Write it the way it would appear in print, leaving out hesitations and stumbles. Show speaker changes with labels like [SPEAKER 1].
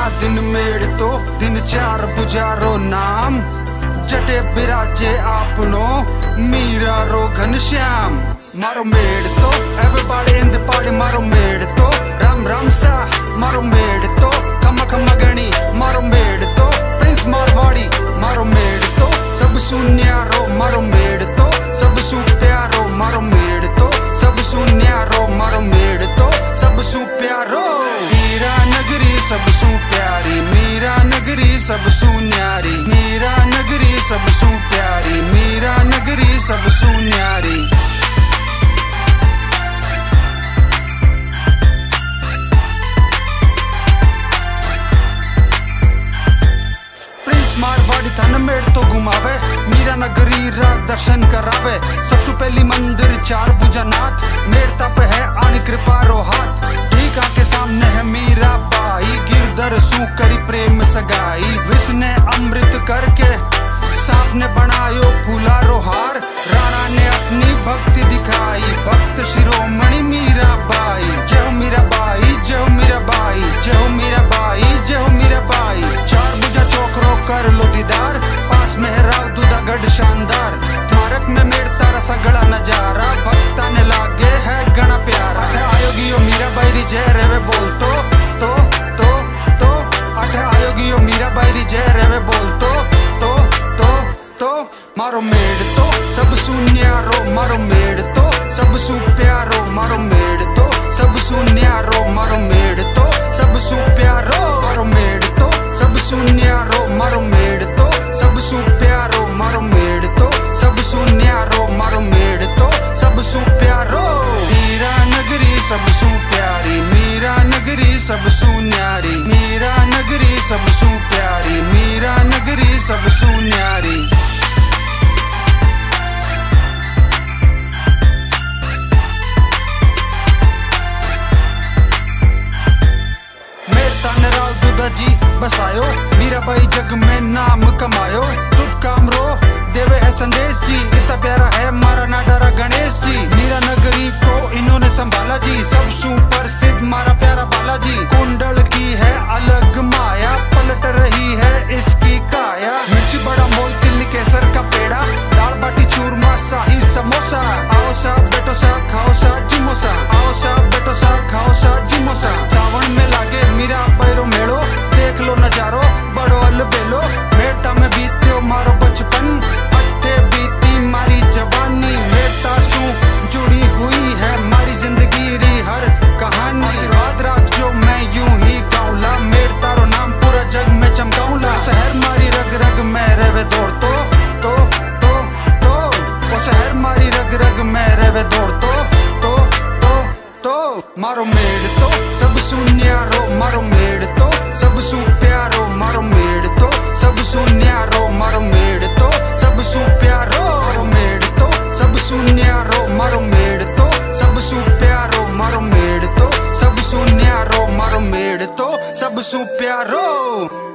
[SPEAKER 1] दिन मेड़ तो दिन चार बुझारो नाम जटे बिराजे आपनो मीरा रो घनश्याम। मारो मेड़ तो एवरीबॉडी इन द पार्टी मारो मेड़ तो राम राम सा मारो मेड़ तो खम्मा खम्मा गणी मारो मेड़ तो प्रिंस मारवाड़ी मारो मेड़ तो सब सुन्यारो मारो मेड़ तो सब सु प्यारो मारो मेड़ तो सब सुन्यारो मारो मेड़ तो सब सु प्यारो। मीरा नगरी सब सु प्यारी मीरा नगरी सब सु न्यारी मीरा नगरी सब सु प्यारी मीरा नगरी सब सु न्यारी। मारवाड़ी थान मेड़ तो घुमावे मीरा नगरी रा दर्शन करावे। सबसे पहली मंदिर चार भुजानाथ मेड़ता पे है आनी कृपा रो हाथ। ठीक आके सामने है मीरा बाई गिरधर सू करी प्रेम सगाई। विष ने अमृत करके सांप ने बनायो फूला रो हार। राणा ने अपनी भक्ति दिखाई भक्त शिरोमणि मीरा बाई। जय हो मीरा बाई जय हो मीरा बाई जय हो मीरा बाई जय हो मीरा बाई। चार भुजा चौकरो कर लो दीदार पास में है राव दूधागढ़ शानदार। स्मारक में मेड़ता रा सगड़ा नजारा भक्ता ने लागे है गणा प्यारा। आयोगियो मीरा बाई जय रेवे बोल तो अठ आयोगियो मीरा बाई जय रेवे बोल तो मारो मेड़ तो सब सुन्यारो मारो मेड़ तो सब सु प्यारो मारो मेड़ तो सब सुन्यारो मारो मेड़ तो सब सु प्यारो मारो मेड़ तो सब सुन्यारो मारो मेड़ तो सब सु प्यारो मारो मेड़ तो सब सुन्यारो मारो मेड़ तो सब सु प्यारो। मीरा नगरी सब सु प्यारी मीरा नगरी सब सु न्यारी मीरा नगरी सब सु प्यारी मीरा नगरी सब सु न्यारी। जी बसायो मीरा बाई जग में नाम कमायो। शुभ काम रो देवे है संदेश जी इतना प्यारा है मारा ना डरा गणेश जी। मीरा नगरी को इन्होंने संभाला जी सब सु प्रसिद्ध मारा प्यारा बाला जी। कुंडल की है अलग माया पलट रही है इसकी काया। मिर्ची बड़ा मोल तिल्ली केसर का पेड़ा दाल बाटी चूरमा शाही समोसा। आओ सा बेटो सा खाओ सा जिमोसा आओ सा बेटो सा खाओ सा जिमोसा। सावन में लागे मीरा पैरो मेड़ो देख लो नजारो बड़ो अलबेलो। मेड़ता में बीत्यो मारो बचपन पट्टे बीती मारी जवानी। मेड़ता सू जुड़ी हुई है मारी जिंदगी री हर कहानी। आशीर्वाद राखजो मैं यूं ही गाऊंला मेड़ता रो नाम पूरा जग में चमकाऊंला। शहर मारी रग रग में रेवे दौड़ तो ओ शहर मारी रग रग में रेवे दौड़ तो मारो मेड़ तो सब सुन्यारो मारो मेड़ तो सब सु प्यारो मारो मेड़ तो सब सुन्यारो मारो मेड़ तो सब सु प्यारो मारो मेड़ तो सब सुन्यारो मारो मेड़ तो सब सु प्यारो मारो मेड़ तो सब सुन्यारो मारो मेड़ तो सब सु प्यारो।